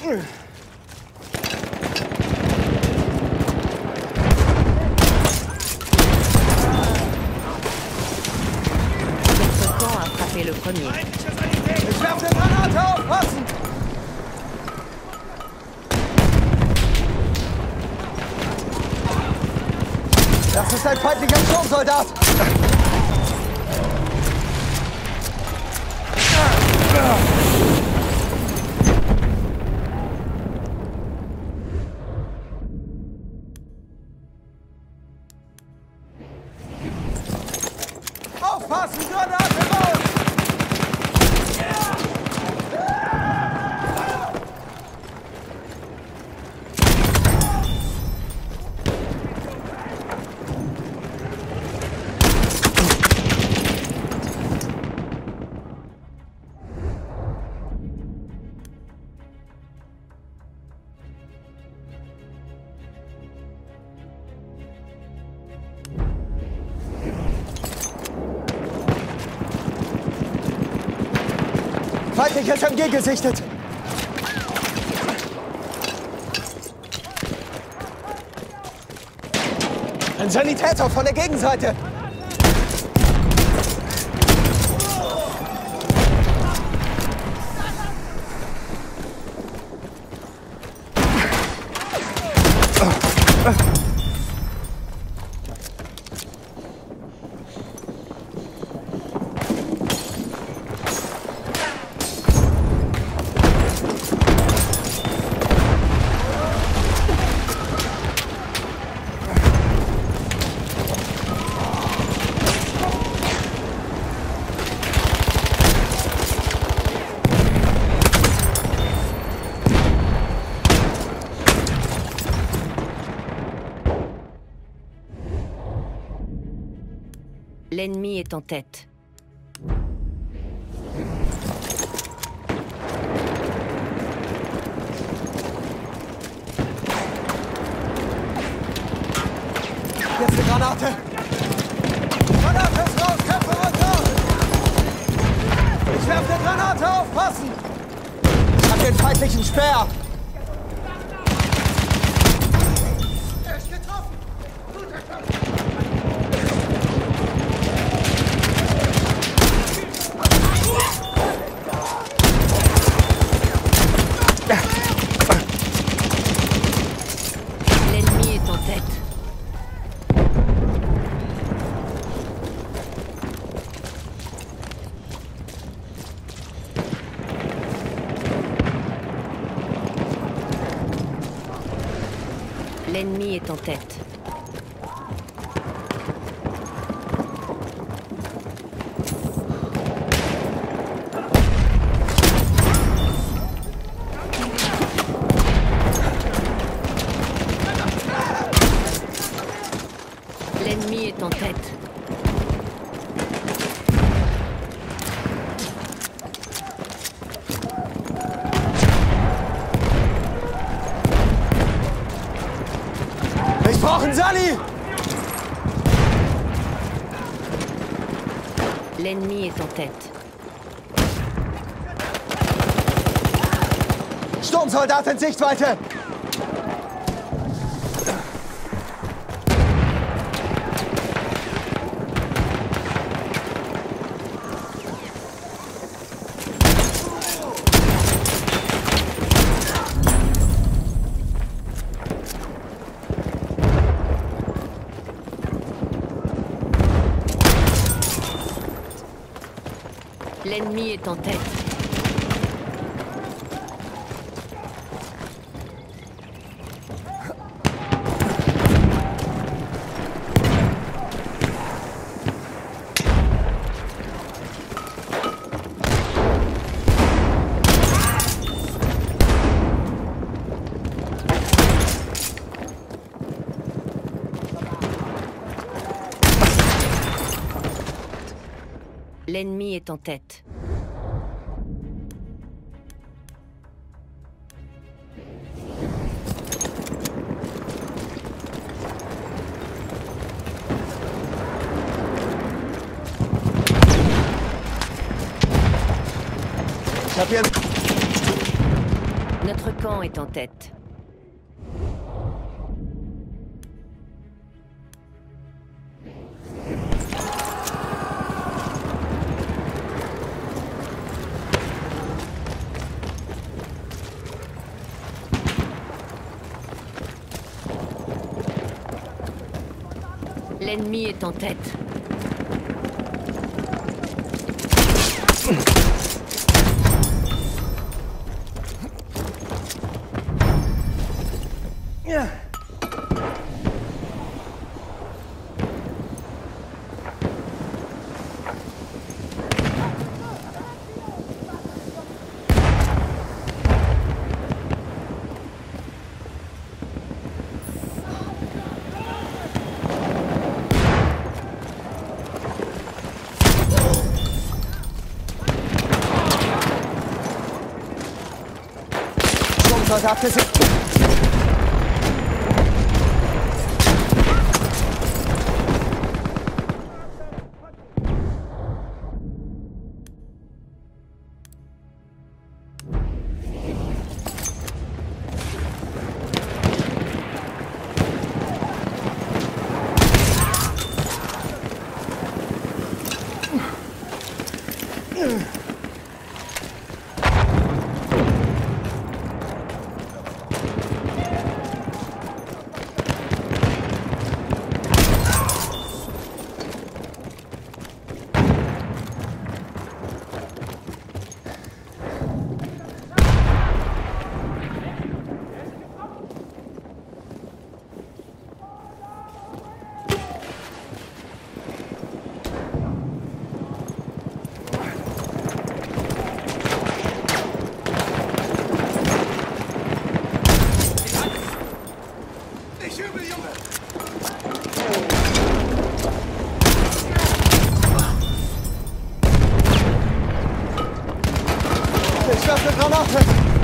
Votre camp a frappé le premier. Ich werfe eine Granate, aufpassen! Das ist ein feindlicher Sturmsoldat! Aufpassen, Granate los! Feindliches MG gesichtet! Ein Sanitäter von der Gegenseite! L'ennemi est en tête. Jetzt eine Granate! Granate ist raus, Kämpfer runter! Ich werfe eine Granate, aufpassen! Ich hab den feindlichen Speer! Er ist getroffen! Guter Kampf! L'ennemi est en tête. L'ennemi est en tête. L'ennemi est en tête. Ich brauche einen Sally! L'ennemi est en tête. Sturmsoldat in Sichtweite! L'ennemi est en tête. L'ennemi est en tête. Notre camp est en tête. L'ennemi est en tête. Soldat besiegt. Ich werfe Granate!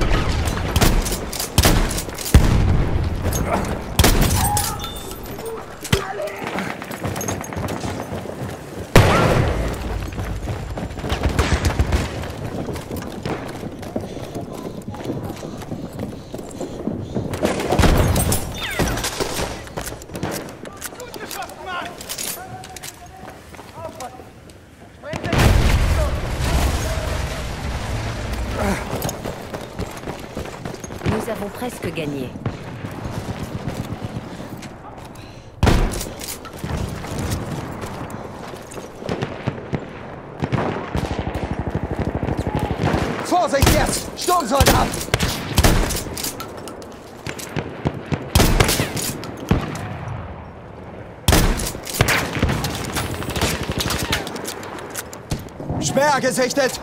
Nous avons presque gagné. Vorsicht jetzt! Sturmsoldat! Speer gesichtet!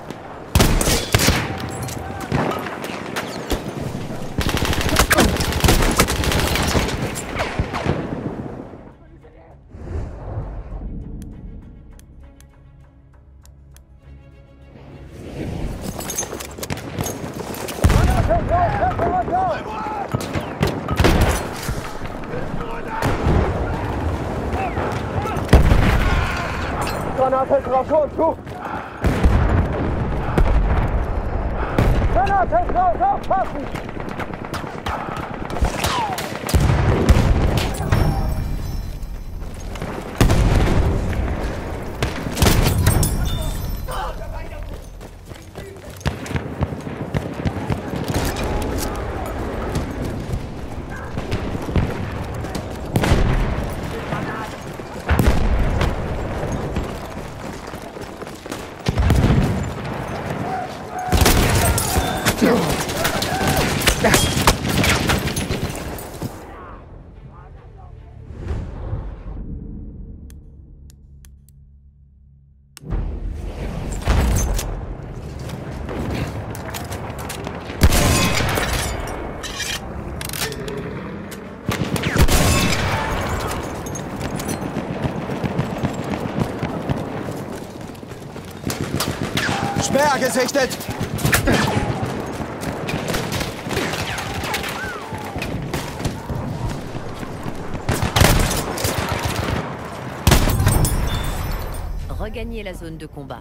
Granate drauf, zu! Granate drauf, aufpassen! Speer gesichtet! Regagnez la zone de combat.